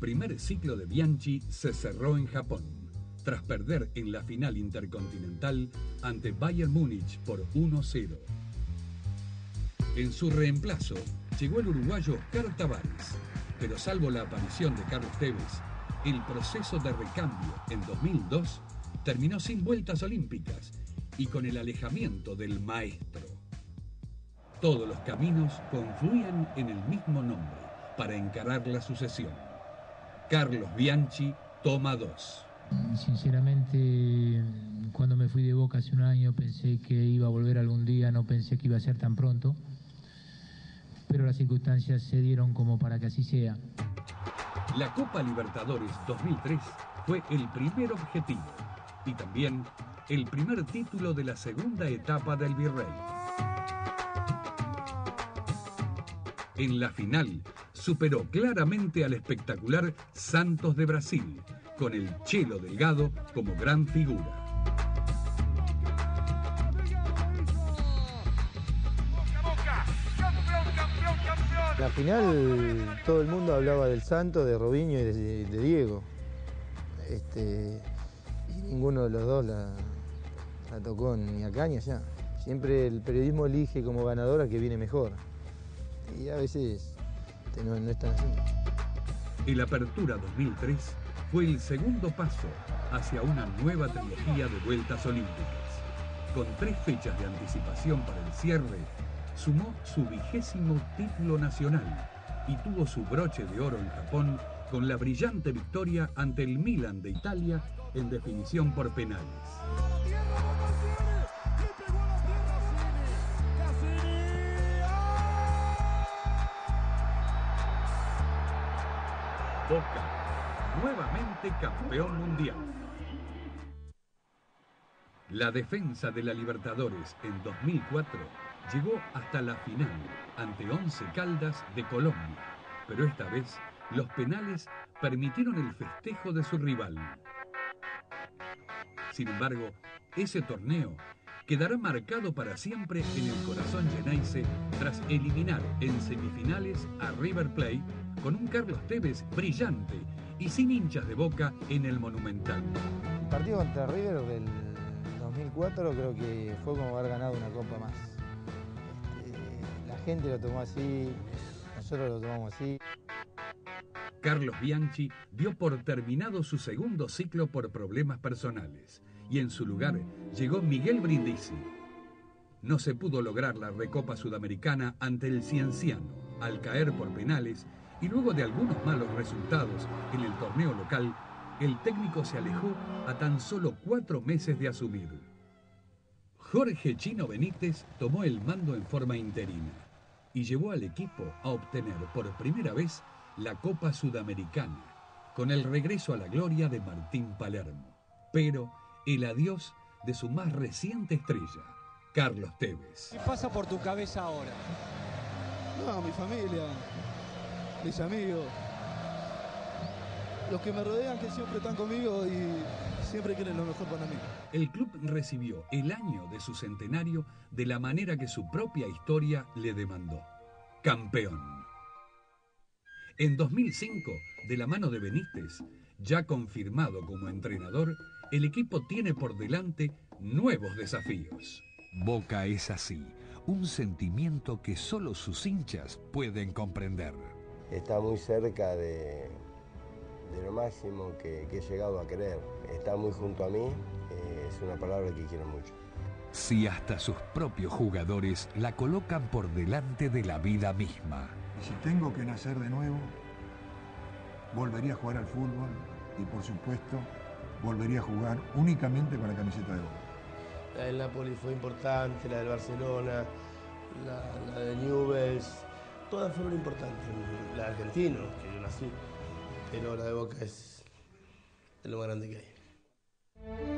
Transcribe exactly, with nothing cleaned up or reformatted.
primer ciclo de Bianchi se cerró en Japón, tras perder en la final intercontinental ante Bayern Múnich por uno cero. En su reemplazo llegó el uruguayo Oscar Tavares, pero salvo la aparición de Carlos Tevez, el proceso de recambio en dos mil dos terminó sin vueltas olímpicas y con el alejamiento del maestro. Todos los caminos confluían en el mismo nombre para encarar la sucesión. Carlos Bianchi toma dos. Sinceramente, cuando me fui de Boca hace un año pensé que iba a volver algún día, no pensé que iba a ser tan pronto, pero las circunstancias se dieron como para que así sea. La Copa Libertadores dos mil tres fue el primer objetivo y también el primer título de la segunda etapa del Virrey. En la final superó claramente al espectacular Santos de Brasil, con el Chelo Delgado como gran figura. La final, todo el mundo hablaba del Santos, de Robinho y de, de Diego. Este, y ninguno de los dos la, la tocó ni acá ni allá. Siempre el periodismo elige como ganadora que viene mejor. Y a veces este, no, no es tan así. El Apertura dos mil tres fue el segundo paso hacia una nueva trilogía de vueltas olímpicas. Con tres fechas de anticipación para el cierre, sumó su vigésimo título nacional y tuvo su broche de oro en Japón con la brillante victoria ante el Milan de Italia en definición por penales. Boca, nuevamente campeón mundial. La defensa de la Libertadores en dos mil cuatro llegó hasta la final ante Once Caldas de Colombia, pero esta vez los penales permitieron el festejo de su rival. Sin embargo, ese torneo quedará marcado para siempre en el corazón Xeneize tras eliminar en semifinales a River Plate con un Carlos Tevez brillante y sin hinchas de Boca en el Monumental. El partido contra River del dos mil cuatro creo que fue como haber ganado una copa más. Este, la gente lo tomó así, nosotros lo tomamos así. Carlos Bianchi dio por terminado su segundo ciclo por problemas personales y en su lugar llegó Miguel Brindisi. No se pudo lograr la Recopa Sudamericana ante el Cienciano al caer por penales y luego de algunos malos resultados en el torneo local, el técnico se alejó a tan solo cuatro meses de asumir. Jorge Chino Benítez tomó el mando en forma interina y llevó al equipo a obtener por primera vez la Copa Sudamericana, con el regreso a la gloria de Martín Palermo, pero el adiós de su más reciente estrella, Carlos Tevez. ¿Qué pasa por tu cabeza ahora? No, mi familia, mis amigos, los que me rodean, que siempre están conmigo y siempre quieren lo mejor para mí. El club recibió el año de su centenario de la manera que su propia historia le demandó. Campeón. En dos mil cinco, de la mano de Benítez, ya confirmado como entrenador, el equipo tiene por delante nuevos desafíos. Boca es así, un sentimiento que solo sus hinchas pueden comprender. Está muy cerca de, de lo máximo que, que he llegado a querer. Está muy junto a mí, eh, es una palabra que quiero mucho. Si hasta sus propios jugadores la colocan por delante de la vida misma. Y si tengo que nacer de nuevo, volvería a jugar al fútbol y, por supuesto, volvería a jugar únicamente con la camiseta de Boca. La del Napoli fue importante, la del Barcelona, la, la de Newell's, todas fueron importantes. La de Argentino, que yo nací, pero la de Boca es, es lo más grande que hay.